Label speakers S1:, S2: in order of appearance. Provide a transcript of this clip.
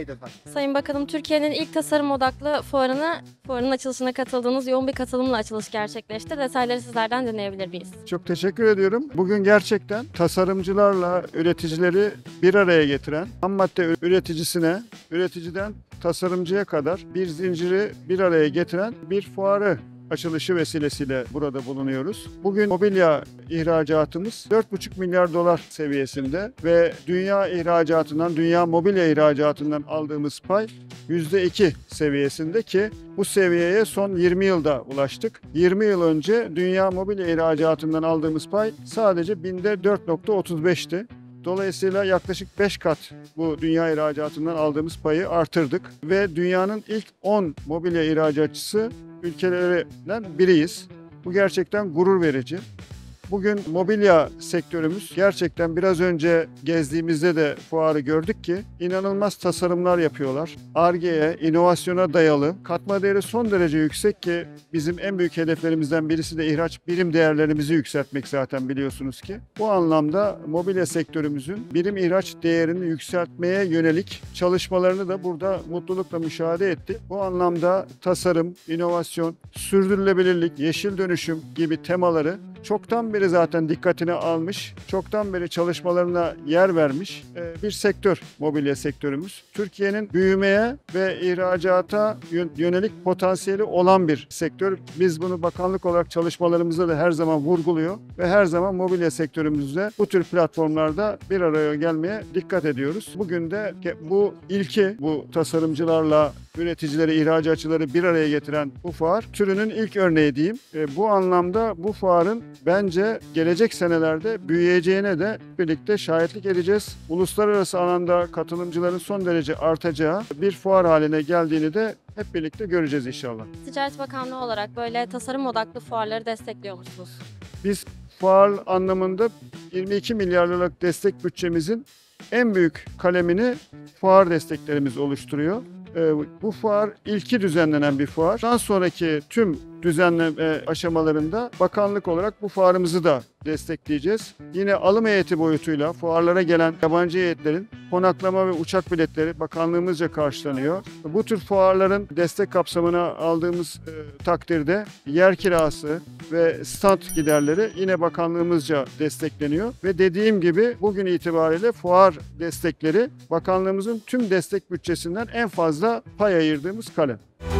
S1: neydi efendim?
S2: Sayın Bakanım, Türkiye'nin ilk tasarım odaklı fuarın açılışına katıldığınız yoğun bir katılımla açılış gerçekleşti. Detayları sizlerden dinleyebilir miyiz?
S3: Çok teşekkür ediyorum. Bugün gerçekten tasarımcılarla üreticileri bir araya getiren, ham madde üreticisine, üreticiden tasarımcıya kadar bir zinciri bir araya getiren bir fuarı açılışı vesilesiyle burada bulunuyoruz. Bugün mobilya ihracatımız 4,5 milyar dolar seviyesinde ve dünya mobilya ihracatından aldığımız pay %2 seviyesinde ki bu seviyeye son 20 yılda ulaştık. 20 yıl önce dünya mobilya ihracatından aldığımız pay sadece binde 4,35'ti. Dolayısıyla yaklaşık 5 kat bu dünya ihracatından aldığımız payı artırdık ve dünyanın ilk 10 mobilya ihracatçısı ülkelerinden biriyiz. Bu gerçekten gurur verici. Bugün mobilya sektörümüz gerçekten biraz önce gezdiğimizde de fuarı gördük ki inanılmaz tasarımlar yapıyorlar. Ar-Ge'ye, inovasyona dayalı, katma değeri son derece yüksek ki bizim en büyük hedeflerimizden birisi de ihraç birim değerlerimizi yükseltmek zaten biliyorsunuz ki. Bu anlamda mobilya sektörümüzün birim ihraç değerini yükseltmeye yönelik çalışmalarını da burada mutlulukla müşahede ettik. Bu anlamda tasarım, inovasyon, sürdürülebilirlik, yeşil dönüşüm gibi temaları çoktan beri zaten dikkatine almış, çoktan beri çalışmalarına yer vermiş bir sektör mobilya sektörümüz. Türkiye'nin büyümeye ve ihracata yönelik potansiyeli olan bir sektör. Biz bunu bakanlık olarak çalışmalarımızda da her zaman vurguluyor ve her zaman mobilya sektörümüzde bu tür platformlarda bir araya gelmeye dikkat ediyoruz. Bugün de bu ilki, bu tasarımcılarla üreticileri, ihracatçıları bir araya getiren bu fuar türünün ilk örneği diyeyim. Bu anlamda bu fuarın bence gelecek senelerde büyüyeceğine de birlikte şahitlik edeceğiz. Uluslararası alanda katılımcıların son derece artacağı bir fuar haline geldiğini de hep birlikte göreceğiz inşallah.
S2: Ticaret Bakanlığı olarak böyle tasarım odaklı fuarları destekliyor musunuz?
S3: Biz fuar anlamında 22 milyar liralık destek bütçemizin en büyük kalemini fuar desteklerimiz oluşturuyor. Bu fuar ilki düzenlenen bir fuar. Daha sonraki tüm düzenleme aşamalarında bakanlık olarak bu fuarımızı da destekleyeceğiz. Yine alım heyeti boyutuyla fuarlara gelen yabancı heyetlerin konaklama ve uçak biletleri bakanlığımızca karşılanıyor. Bu tür fuarların destek kapsamına aldığımız takdirde yer kirası ve stand giderleri yine bakanlığımızca destekleniyor. Ve dediğim gibi bugün itibariyle fuar destekleri bakanlığımızın tüm destek bütçesinden en fazla pay ayırdığımız kalem.